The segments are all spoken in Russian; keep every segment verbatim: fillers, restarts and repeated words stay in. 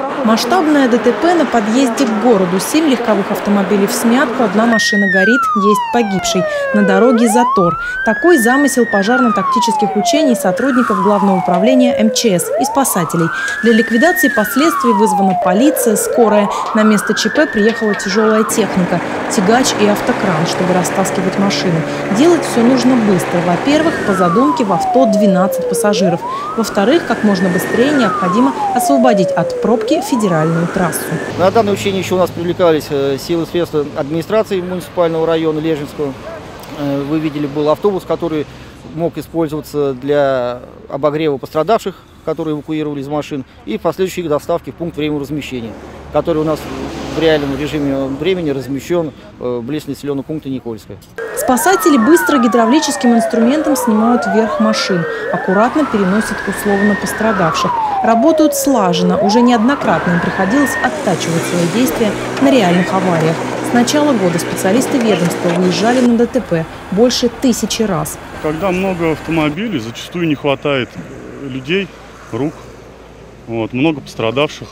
Масштабное ДТП на подъезде к городу. Семь легковых автомобилей в смятку, одна машина горит, есть погибший. На дороге затор. Такой замысел пожарно-тактических учений сотрудников Главного управления эм че эс и спасателей. Для ликвидации последствий вызвана полиция, скорая. На место ЧП приехала тяжелая техника, тягач и автокран, чтобы растаскивать машины. Делать все нужно быстро. Во-первых, по задумке в авто двенадцать пассажиров. Во-вторых, как можно быстрее необходимо освободить от пробки федеральную трассу. На данное учение еще у нас привлекались силы и средства администрации муниципального района Лежинского. Вы видели, был автобус, который мог использоваться для обогрева пострадавших, которые эвакуировали из машин, и последующей доставки в пункт временного размещения, который у нас в реальном режиме времени размещен близ населенного пункта Никольское. Спасатели быстро гидравлическим инструментом снимают вверх машин, аккуратно переносят условно пострадавших. Работают слаженно, уже неоднократно им приходилось оттачивать свои действия на реальных авариях. С начала года специалисты ведомства выезжали на ДТП больше тысячи раз. Когда много автомобилей, зачастую не хватает людей, рук, вот, много пострадавших,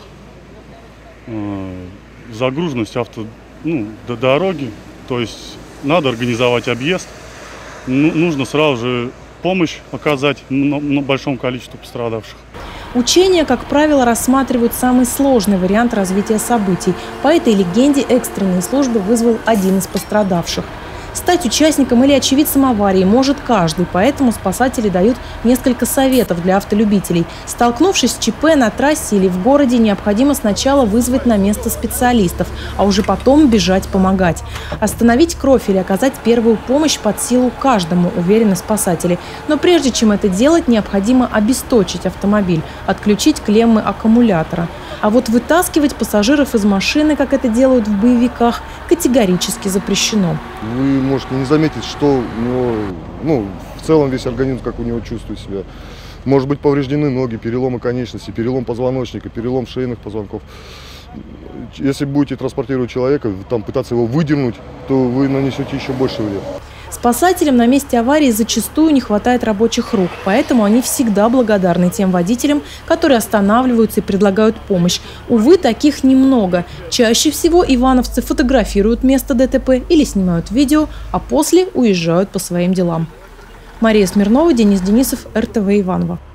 э, загруженность авто, ну, до дороги, то есть надо организовать объезд, ну, нужно сразу же помощь оказать на, на большому количеству пострадавших. Учения, как правило, рассматривают самый сложный вариант развития событий. По этой легенде экстренные службы вызвал один из пострадавших. Стать участником или очевидцем аварии может каждый, поэтому спасатели дают несколько советов для автолюбителей. Столкнувшись с ЧП на трассе или в городе, необходимо сначала вызвать на место специалистов, а уже потом бежать помогать. Остановить кровь или оказать первую помощь под силу каждому, уверены спасатели. Но прежде чем это делать, необходимо обесточить автомобиль, отключить клеммы аккумулятора. А вот вытаскивать пассажиров из машины, как это делают в боевиках, категорически запрещено. Вы можете не заметить, что у него, ну, в целом весь организм, как у него чувствует себя. Может быть повреждены ноги, переломы конечностей, перелом позвоночника, перелом шейных позвонков. Если будете транспортировать человека, там, пытаться его выдернуть, то вы нанесете еще больше вред. Спасателям на месте аварии зачастую не хватает рабочих рук, поэтому они всегда благодарны тем водителям, которые останавливаются и предлагают помощь. Увы, таких немного. Чаще всего ивановцы фотографируют место ДТП или снимают видео, а после уезжают по своим делам. Мария Смирнова, Денис Денисов, эр тэ вэ Иваново.